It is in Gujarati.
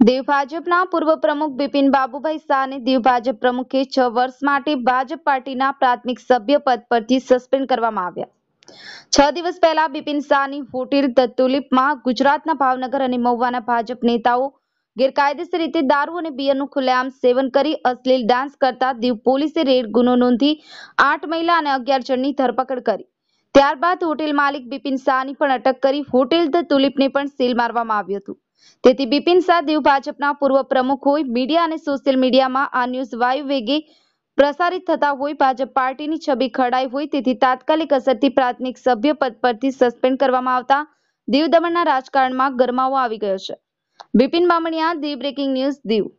દીવ ભાજપના પૂર્વ પ્રમુખ બિપિન બાબુભાઈ શાહને દીવ ભાજપ પ્રમુખે 6 વર્ષ માટે ભાજપ પાર્ટીના પ્રાથમિક સભ્ય પદ પરથી સસ્પેન્ડ કરવામાં આવ્યા. 6 દિવસ પહેલા બિપિન શાહની હોટેલ ધ તુલિપમાં ગુજરાતના ભાવનગર અને મહુવાના ભાજપ નેતાઓ ગેરકાયદેસર રીતે દારૂ અને બિયરનું ખુલ્લેઆમ સેવન કરી અશ્લીલ ડાન્સ કરતા દીવ પોલીસે રેડ ગુનો નોંધી 8 મહિલા અને 11 જણની ધરપકડ કરી. ત્યારબાદ હોટેલ માલિક બિપિન શાહની પણ અટક કરી હોટેલ ધ તુલિપને પણ સીલ મારવામાં આવ્યું હતું. તેથી બિપિન શાહ દીવ ભાજપના પૂર્વ પ્રમુખ હોય, મીડિયા અને સોશિયલ મીડિયામાં આ ન્યૂઝ વાયુ વેગે પ્રસારિત થતા હોય, ભાજપ પાર્ટીની છબી ખરડાઈ હોય, તેથી તાત્કાલિક અસરથી પ્રાથમિક સભ્ય પદ પરથી સસ્પેન્ડ કરવામાં આવતા દીવ દમણના રાજકારણમાં ગરમાવો આવી ગયો છે. Bipin Bamaniya, Diu breaking news, Diu.